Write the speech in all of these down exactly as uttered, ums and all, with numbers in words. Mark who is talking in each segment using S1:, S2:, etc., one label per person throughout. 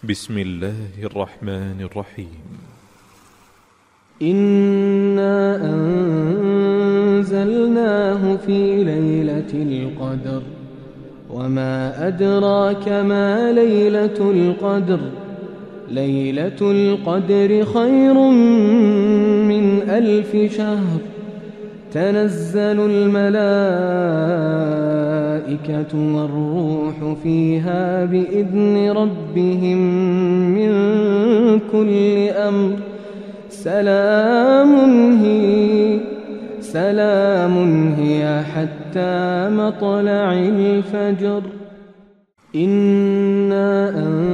S1: بسم الله الرحمن الرحيم.
S2: إنا أنزلناه في ليلة القدر وما أدراك ما ليلة القدر ليلة القدر خير من ألف شهر تنزل الملائكة والروح فيها بإذن ربهم من كل أمر سلام هي سلام هي حتى مطلع الفجر. إنا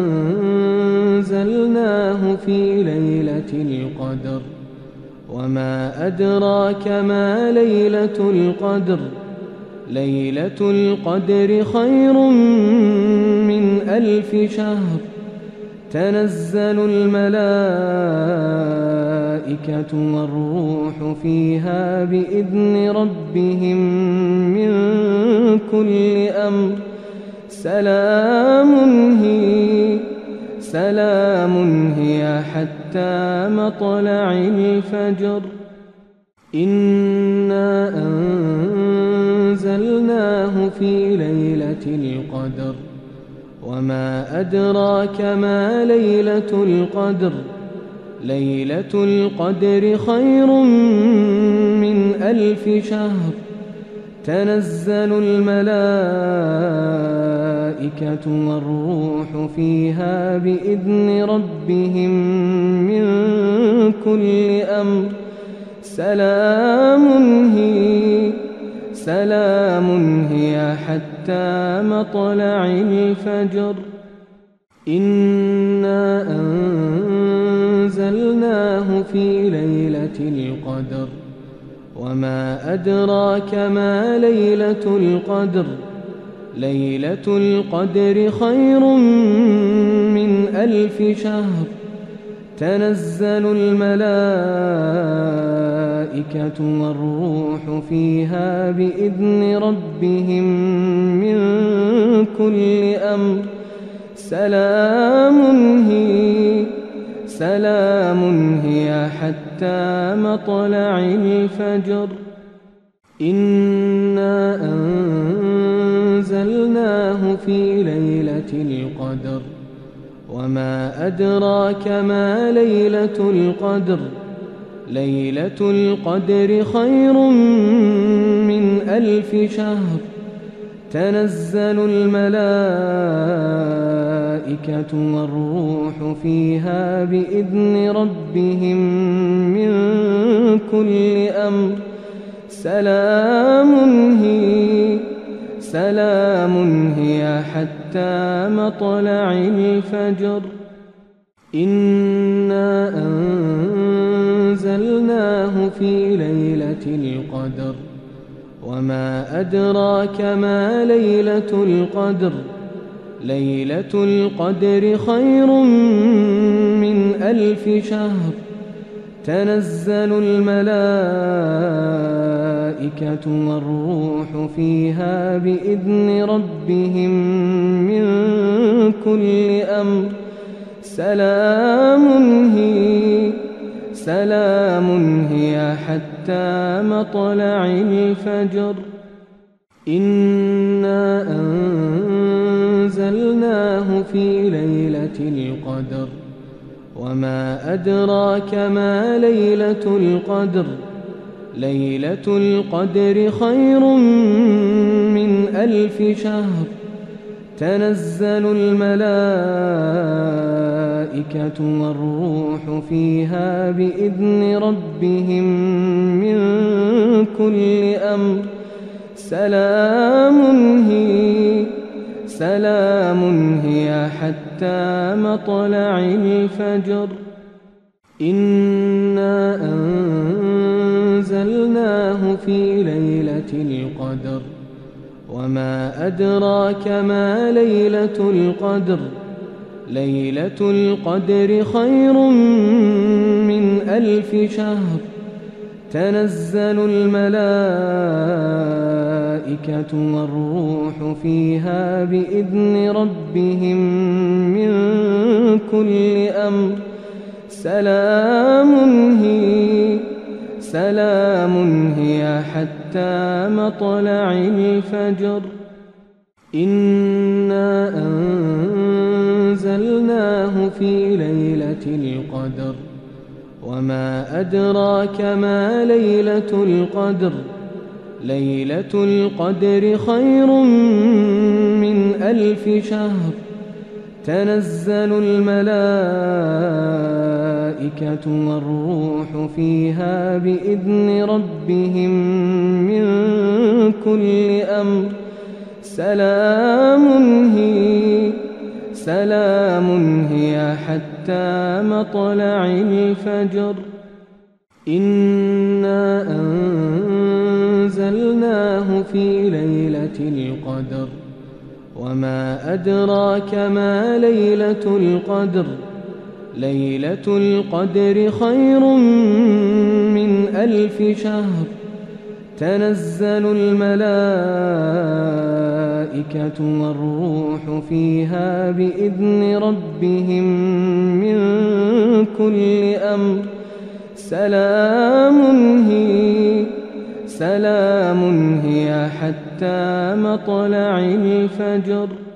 S2: أنزلناه في ليلة القدر وما أدراك ما ليلة القدر ليلة القدر خير من ألف شهر تنزل الملائكة والروح فيها بإذن ربهم من كل أمر سلام هي سلام هي حتى مطلع الفجر. إنا أنزلناه في ليلة القدر وما أدراك ما ليلة القدر ليلة القدر خير من ألف شهر تنزل الملائكة والروح فيها بإذن ربهم من كل أمر سلام هي سلام هي حتى مطلع الفجر. إنا أنزلناه في ليلة القدر وما أدراك ما ليلة القدر ليلة القدر خير من ألف شهر تنزل الملائكة والروح فيها بإذن ربهم من كل أمر سلام هي سلام هي حتى مطلع الفجر. إنا أنزلناه في ليلة القدر وما أدراك ما ليلة القدر ليلة القدر خير من ألف شهر تنزل الملائكة والروح فيها بإذن ربهم من كل أمر سلام هي سلام هي حتى مطلع الفجر. إنا أنزلناه في ليلة القدر وما أدراك ما ليلة القدر ليلة القدر خير من ألف شهر تنزل الملائكة والروح فيها بإذن ربهم من كل أمر سلام هي سلام هي حتى مطلع الفجر. إنا أنزلناه في ليلة القدر وما أدراك ما ليلة القدر ليلة القدر خير من ألف شهر تنزل الملائكة والروح فيها بإذن ربهم من كل أمر سلام هي سلام هي حتى مطلع الفجر. إنا أنزلناه في ليلة القدر وما أدراك ما ليلة القدر ليلة القدر خير من ألف شهر تنزل الملائكة والروح فيها بإذن ربهم من كل أمر سلام هي سلام هي حتى مطلع الفجر. إنا أنزلناه في ليلة القدر وما أدراك ما ليلة القدر ليلة القدر خير من ألف شهر. تنزل الملائكة والروح فيها بإذن ربهم من كل أمر سلام هي سلام هي حتى مطلع الفجر. إنا أنزلناه في ليلة القدر وما أدراك ما ليلة القدر ليلة القدر خير من ألف شهر. تنزل الملائكة والروح فيها بإذن ربهم من كل أمر سلام هي سلام هي حتى مطلع الفجر.